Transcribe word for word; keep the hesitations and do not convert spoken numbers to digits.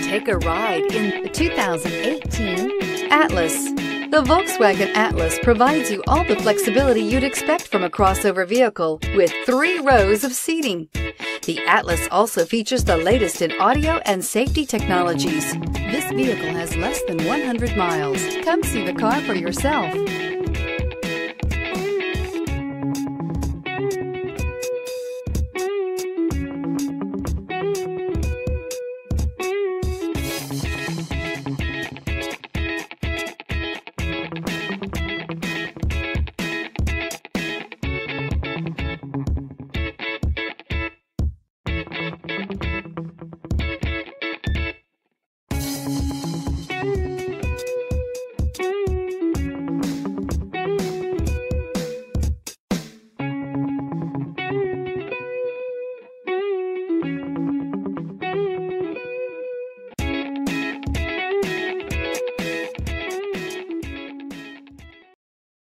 Take a ride in the two thousand eighteen Atlas. The Volkswagen Atlas provides you all the flexibility you'd expect from a crossover vehicle with three rows of seating. The Atlas also features the latest in audio and safety technologies. This vehicle has less than one hundred miles. Come see the car for yourself.